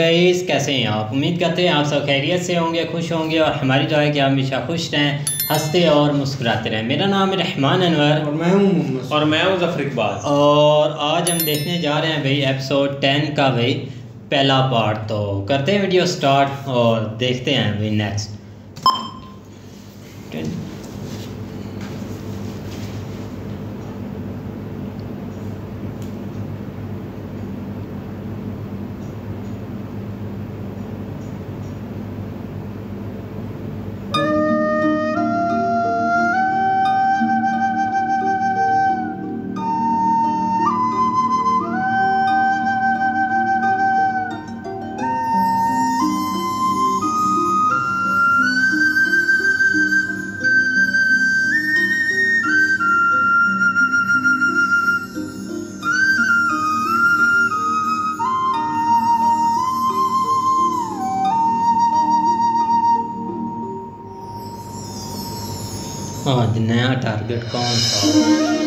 Guys, कैसे हैं आप? उम्मीद करते हैं आप सब खैरियत से होंगे, खुश होंगे और हमारी दुआ है कि आप हमेशा खुश रहें, हंसते और मुस्कुराते रहें। मेरा नाम है रहमान अनवर और मैं हूँ मोहम्मद और मैं हूँ ज़फ़र इक़बाल। और आज हम देखने जा रहे हैं भाई एपिसोड 10 का भाई पहला पार्ट। तो करते हैं वीडियो स्टार्ट और देखते हैं भाई नेक्स्ट। आज नया टारगेट कौन था?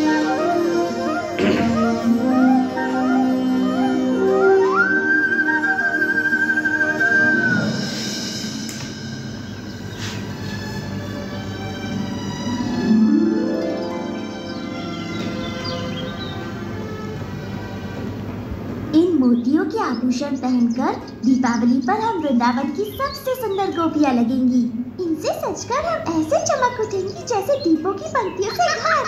इन मोतियों के आभूषण पहनकर दीपावली पर हम वृंदावन की सबसे सुंदर गोपियां लगेंगी। इनसे सजकर हम ऐसे चमक उठेंगी जैसे दीपों की पंक्तियों से घर।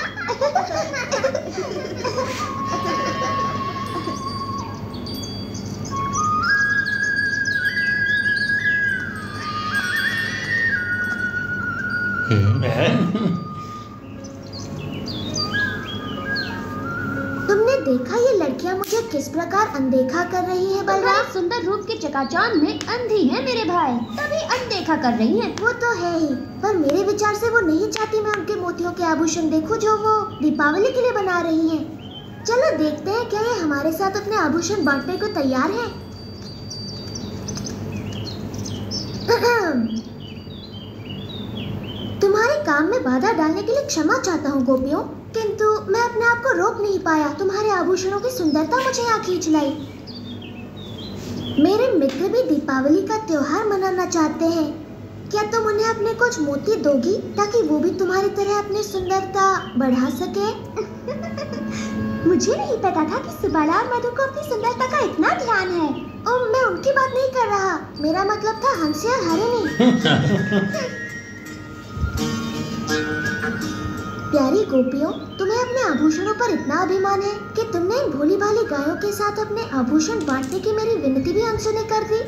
तुमने देखा ये लड़कियां मुझे किस प्रकार अनदेखा कर रही है बलराम? सुंदर रूप के चकाचौंध में अंधी है मेरे भाई, तभी अनदेखा कर रही हैं। वो तो है ही, पर मेरे विचार से वो नहीं चाहती मैं उनके मोतियों के आभूषण देखूं जो वो दीपावली के लिए बना रही हैं। चलो देखते हैं क्या ये हमारे साथ अपने आभूषण बांटने को तैयार है। तुम्हारे काम में बाधा डालने के लिए क्षमा चाहता हूँ गोपियों, किंतु मैं अपने आप को रोक नहीं पाया। तुम्हारे आभूषणों की सुंदरता मुझे यहाँ खींच लाई। मेरे मित्र भी दीपावली का त्योहार मनाना चाहते हैं। क्या तुम उन्हें अपने कुछ मोती दोगी ताकि वो भी तुम्हारी तरह अपनी सुंदरता बढ़ा सके? मुझे नहीं पता था कि सुबाला और मधु को अपनी सुंदरता का इतना ध्यान है। मैं उनकी बात नहीं कर रहा, मेरा मतलब था हंसी और हरिणी। प्यारी गोपियों, तुम्हें अपने आभूषणों पर इतना अभिमान है कि तुमने इन भोली भाली गायों के साथ अपने आभूषण बांटने की मेरी विनती भी अनसुनी कर दी।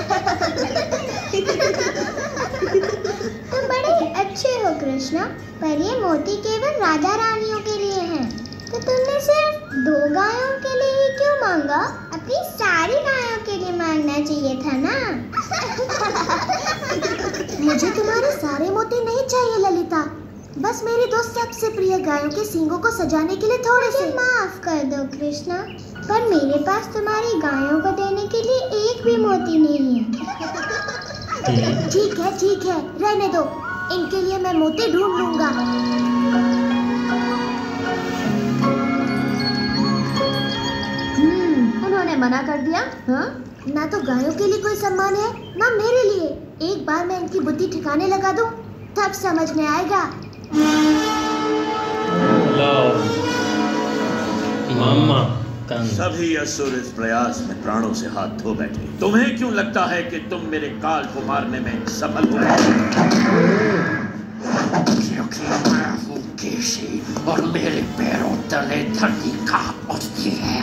तुम बड़े अच्छे हो कृष्णा, पर ये मोती केवल राजा रानियों के लिए हैं। तो तुमने सिर्फ 2 गायों के लिए ही क्यों मांगा? अपनी सारी गायों के लिए मांगना चाहिए था ना। मुझे तुम्हारे सारे मोती नहीं चाहिए ललिता, बस मेरी 2 सबसे प्रिय गायों के सींगों को सजाने के लिए थोड़े से। माफ कर दो कृष्णा, पर मेरे पास तुम्हारी गायों को देने के लिए एक भी मोती नहीं है। ठीक है, रहने दो, इनके लिए मैं मोती ढूंढ लूंगा। उन्होंने मना कर दिया। हाँ? ना तो गायों के लिए कोई सम्मान है, ना मेरे लिए। एक बार मैं इनकी बुद्धि ठिकाने लगा दूं, तब समझ में आएगा। सभी असुर इस प्रयास में प्राणों से हाथ धो बैठे। तुम्हें क्यों लगता है कि तुम मेरे काल को मारने में सफल हुए? क्योंकि मैं हूँ केशी और मेरे पैरों तले धरती कांप उठती है।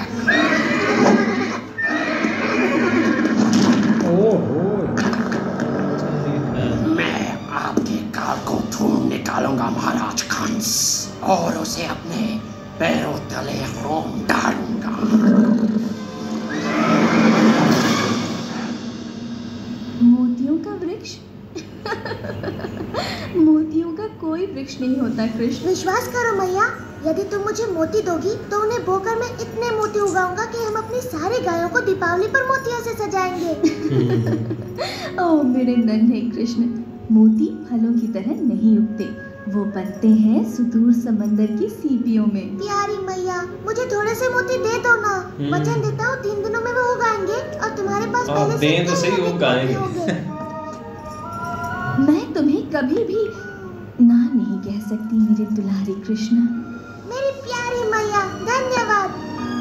मैं आपके काल को ढूंढ निकालूंगा महाराज कंस, और उसे अपने पैरों तले रोम डालूंगा। मोतियों का वृक्ष? मोतियों का कोई वृक्ष नहीं होता कृष्ण। विश्वास करो मैया, यदि तुम मुझे मोती दोगी तो उन्हें बोकर मैं इतने मोती उगाऊंगा कि हम अपनी सारी गायों को दीपावली पर मोतियों से सजाएंगे। ओह मेरे नन्हे कृष्ण, मोती फलों की तरह नहीं उगते, वो बनते हैं सुदूर समंदर की सीपियों में। प्यारी मैया, मुझे थोड़े से मोती दे दो ना। वचन देता हूँ 3 दिनों में वो उगाएंगे और तुम्हारे पास पहले से तो सही उगाएंगे। मैं तुम्हें कभी भी ना नहीं कह सकती मेरे दुलारे कृष्णा। मेरी प्यारी मैया, धन्यवाद।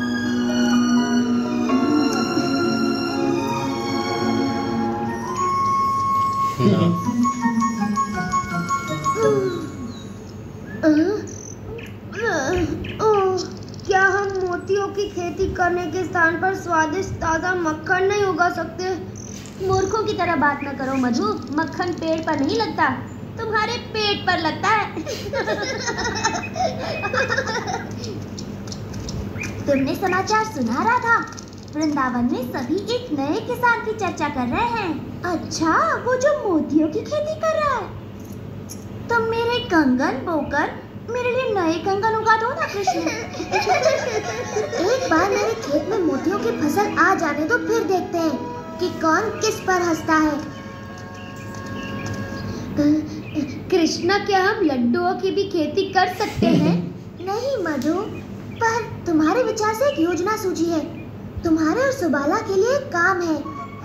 क्या हम मोतियों की खेती करने के स्थान पर स्वादिष्ट ताजा मक्खन नहीं उगा सकते? मूर्खों की तरह बात न करो मधु। मक्खन पेड़ पर नहीं लगता, तुम्हारे पेट पर लगता है। तुमने समाचार सुना रहा था, वृंदावन में सभी एक नए किसान की चर्चा कर रहे हैं। अच्छा, वो जो मोतियों की खेती कर रहा है। तुम मेरे कंगन बोकर मेरे लिए नए कंगन उगा दो ना कृष्ण। एक बार मेरे खेत में मोतियों की फसल आ जाने दो, फिर देखते हैं कि कौन किस पर हंसता है। कृष्णा, क्या हम लड्डुओं की भी खेती कर सकते हैं? नहीं मधु, पर तुम्हारे विचार से एक योजना सूझी है। तुम्हारे और सुबाला के लिए एक काम है।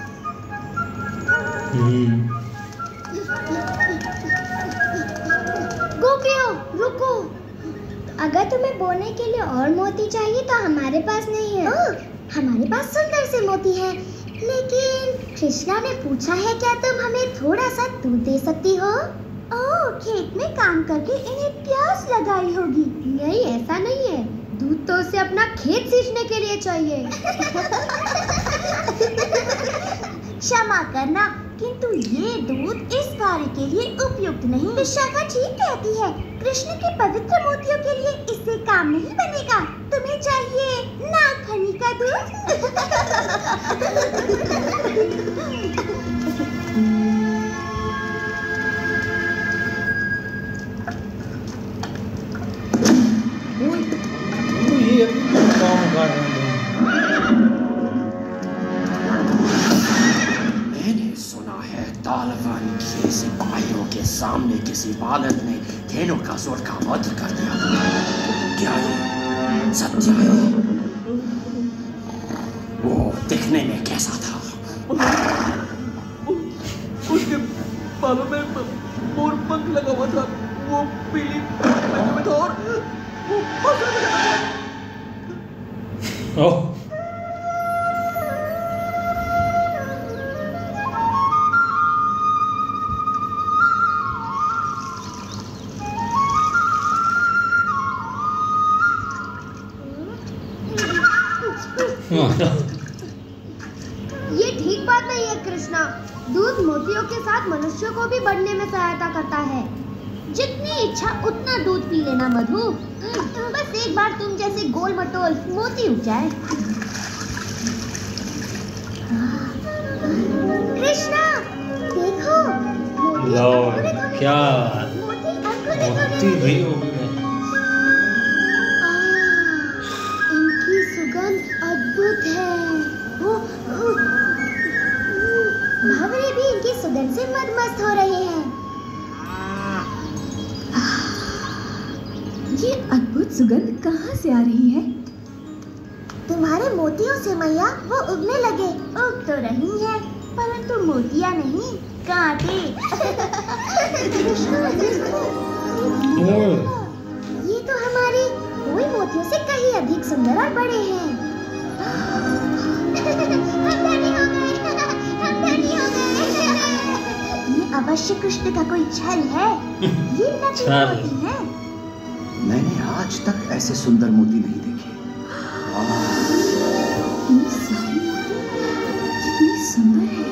गोपियों, रुको। अगर तुम्हें बोने के लिए और मोती चाहिए तो हमारे पास नहीं है। हमारे पास सुंदर से मोती है, लेकिन कृष्णा ने पूछा है क्या तुम हमें थोड़ा सा दूध दे सकती हो? ओह, खेत में काम करके इन्हें प्यास लगाई होगी। नहीं, ऐसा नहीं है। दूध तो उसे अपना खेत सींचने के लिए चाहिए। क्षमा करना, किंतु ये दूध इस कार्य के लिए उपयुक्त नहीं। विशाखा ठीक कहती है, कृष्ण के पवित्र मोतियों के लिए इससे काम नहीं बनेगा। तुम्हें चाहिए नागफनी का दूध। ये काम कर रहे हैं। तालवन के सिपाहियों के सामने किसी बालक ने धेनुकासुर का वध कर दिया। क्या ये सत्य है? वो दिखने में कैसा था? उसके बालों में मोर पंख लगा हुआ था, वो पीली पहने में था और वो ओह, ये ठीक बात नहीं है कृष्णा। दूध मोतियों के साथ मनुष्यों को भी बढ़ने में सहायता करता है। जितनी इच्छा उतना दूध पी लेना मधु। बस एक बार तुम जैसे गोल मटोल मोती उग जाए। कृष्णा, देखो, लॉर्ड, क्या मोती भी हो गए। इनकी सुगंध अद्भुत है। भंवरे भी इनकी सुगंध से मदमस्त हो रहे हैं। ये अद्भुत सुगंध कहाँ से आ रही है? तुम्हारे मोतियों से मैया, वो उगने लगे। उग तो रही है, परंतु मोतियाँ नहीं, कांटे। ये तो हमारे कोई मोतियों से कहीं अधिक सुंदर और बड़े हैं। ये अवश्य कृष्ण का कोई छल है। ये नकली मोती है। मैंने आज तक ऐसे सुंदर मोती नहीं देखे। ये सारी मोती कितनी सुंदर है।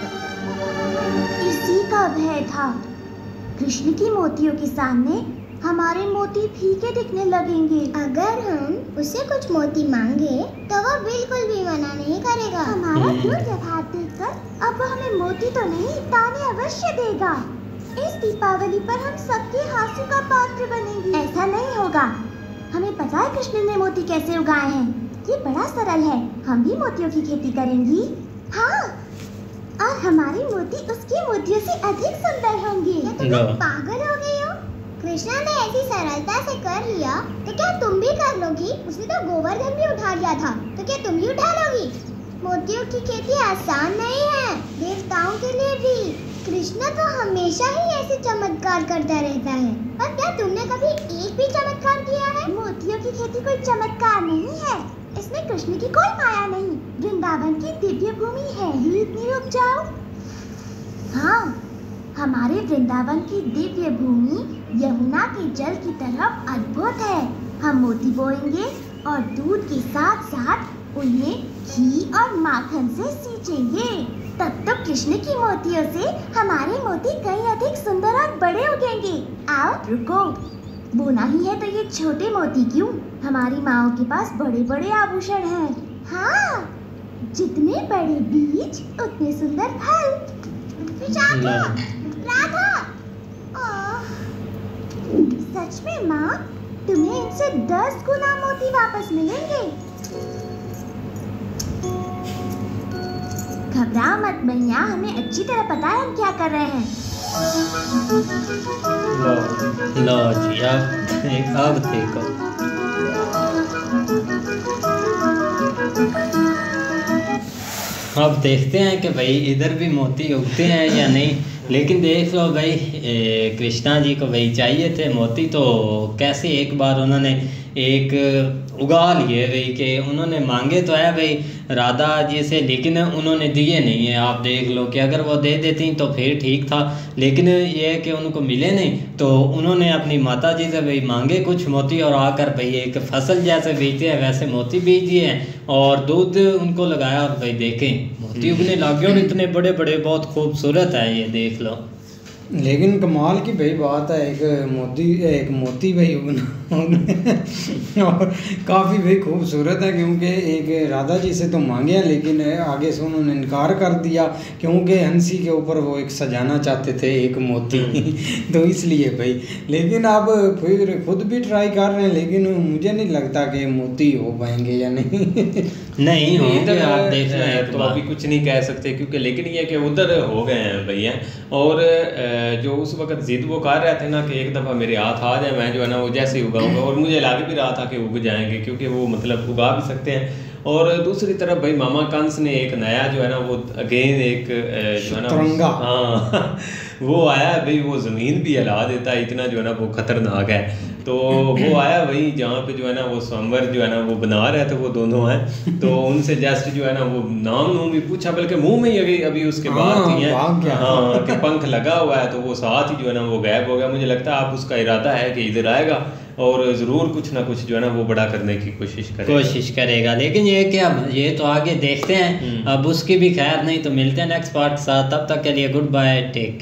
इसी का भय था। कृष्ण की मोतियों के सामने हमारे मोती फीके दिखने लगेंगे। अगर हम उसे कुछ मोती मांगे तो वो बिल्कुल भी मना नहीं करेगा। हमारा व्यवहार देखकर अब वो हमें मोती तो नहीं, ताने अवश्य देगा। इस दीपावली पर हम सबके हास्यों का पात्र बनेंगे। ऐसा नहीं होगा। हमें पता है कृष्ण ने मोती कैसे उगाए हैं। ये बड़ा सरल है। हम भी मोतियों की खेती करेंगी। हाँ, और हमारे मोती उसके मोतियों से अधिक सुंदर होंगे। क्या तुम पागल हो गई हो? कृष्णा ने ऐसी सरलता से कर लिया तो क्या तुम भी कर लोगी? उसने तो गोवर्धन भी उठा लिया था, तो क्या तुम भी उठा लोगी? मोतियों की खेती आसान नहीं है, देवताओं के लिए भी। कृष्णा तो हमेशा ही ऐसे चमत्कार करता रहता है, पर क्या तुमने कभी एक भी चमत्कार किया है? मोतियों की खेती कोई चमत्कार नहीं है, इसमें कृष्ण की कोई माया नहीं। वृंदावन की दिव्य भूमि है ही इतनी, रुक जाओ। हाँ, हमारे वृंदावन की दिव्य भूमि यमुना के जल की तरफ अद्भुत है। हम मोती बोएंगे और दूध के साथ साथ उन्हें घी और माखन से सींचेंगे। तब तो कृष्ण की मोतियों से हमारे मोती कहीं अधिक सुंदर और बड़े उगेंगे। आओ, रुको, बोना ही है तो ये छोटे मोती क्यों? हमारी माओं के पास बड़े बड़े आभूषण हैं। हाँ, जितने बड़े बीज उतने सुंदर फल। राधा, सच में माँ, तुम्हें इनसे 10 गुना मोती वापस मिलेंगे। घबराओ मत मैया, हमें अच्छी तरह पता है हम क्या कर रहे हैं। लो जी, अब देखो। अब देखते हैं कि भाई इधर भी मोती उगते हैं या नहीं। लेकिन देख लो भाई, कृष्णा जी को भाई चाहिए थे मोती, तो कैसे एक बार उन्होंने एक उगा लिए भाई, कि उन्होंने मांगे तो है भाई राधा जी से, लेकिन उन्होंने दिए नहीं है। आप देख लो कि अगर वो दे देती तो फिर ठीक था, लेकिन ये है कि उनको मिले नहीं, तो उन्होंने अपनी माता जी से भाई मांगे कुछ मोती, और आकर भाई एक फसल जैसे बीजते हैं वैसे मोती बीज दिए हैं और दूध उनको लगाया, और भाई देखें मोती उगने लग गए और इतने बड़े बड़े, बहुत खूबसूरत है ये, देख लो। लेकिन कमाल की भाई बात है, एक मोती भाई उगना और काफ़ी भाई खूबसूरत है, क्योंकि एक राधा जी से तो मांगे हैं, लेकिन आगे से उन्होंने इनकार कर दिया, क्योंकि हंसी के ऊपर वो एक सजाना चाहते थे एक मोती तो इसलिए भाई। लेकिन आप फिर खुद भी ट्राई कर रहे हैं, लेकिन मुझे नहीं लगता कि मोती हो पाएंगे या नहीं नहीं होंगे, आप देख रहे हैं तो अभी कुछ नहीं कह सकते, क्योंकि लेकिन ये कि उधर हो गए हैं भैया। और जो उस वक्त जिद वो कर रहे थे ना कि एक दफ़ा मेरे हाथ आ जाए, मैं जो है ना वो जैसे ही उगाऊंगा, और मुझे लग भी रहा था कि उग जाएंगे, क्योंकि वो मतलब उगा भी सकते हैं। और दूसरी तरफ भाई मामा कंस ने एक नया जो है ना वो अगेन एक जो है ना, हाँ वो आया भाई, वो ज़मीन भी हिला देता है, इतना जो है ना वो खतरनाक है। तो वो आया वही जहाँ पे जो है ना वो स्वयंवर जो है ना वो बना रहे थे वो दोनों हैं, तो उनसे जस्ट जो है ना वो नाम भी पूछा, बल्कि मुंह में ही अभी उसके बाद थी है, हाँ कि पंख लगा हुआ है, तो वो साथ ही जो है ना वो गायब हो गया। मुझे लगता है आप उसका इरादा है कि इधर आएगा और ज़रूर कुछ ना कुछ जो है ना वो बड़ा करने की कोशिश करेगा। लेकिन ये क्या, ये तो आगे देखते हैं, अब उसकी भी खैर नहीं, तो मिलते हैं नेक्स्ट पार्ट के साथ। तब तक के लिए गुड बाय, टेक।